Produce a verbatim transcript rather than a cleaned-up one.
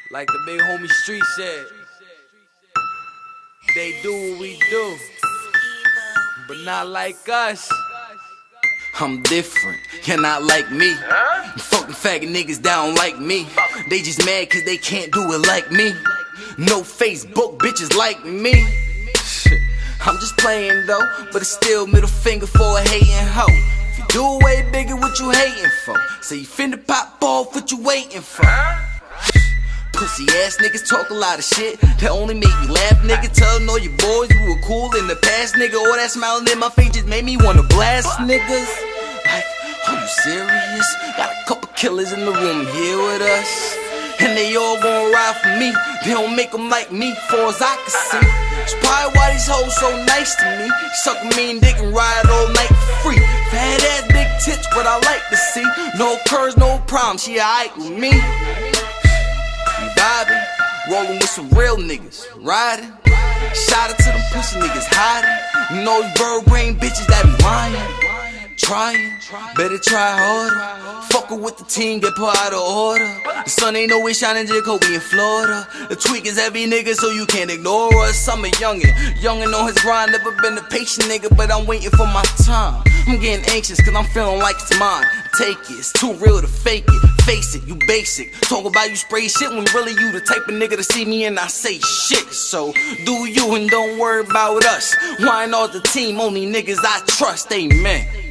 Like the big homie Street said, they do what we do, but not like us. I'm different, you're not like me. Fucking faggot niggas that don't like me. They just mad cause they can't do it like me. No Facebook bitches like me. Shit, I'm just playing though, but it's still middle finger for a hating hoe. If you do way bigger, what you hating for? Say you finna pop off, what you waiting for? Pussy ass niggas talk a lot of shit that only make you laugh, nigga. Tell all your boys you were cool in the past, nigga. All that smiling in my face just made me wanna blast niggas. Like, are you serious? Got a couple killers in the room here with us, and they all gon' ride for me. They don't make them like me, far as I can see. It's probably why these hoes so nice to me. Suck a mean dick and ride all night for free. Fat ass big tits, what I like to see. No curves, no problems, she alright with me. Vibing, rolling with some real niggas, riding. Shout out to them pussy niggas hiding. You know these bird brain bitches that be lying. Trying, better try harder. Fuckin' with the team, get put out of order. The sun ain't always shining, just cause we in Florida. The tweak is heavy nigga, so you can't ignore us. I'm a youngin', youngin' on his grind. Never been a patient nigga, but I'm waiting for my time. I'm getting anxious cause I'm feeling like it's mine. Take it, it's too real to fake it. Face it, you basic. Talk about you spray shit when really you the type of nigga to see me and I say shit. So do you and don't worry about us. Why ain't all the team only niggas I trust? Amen.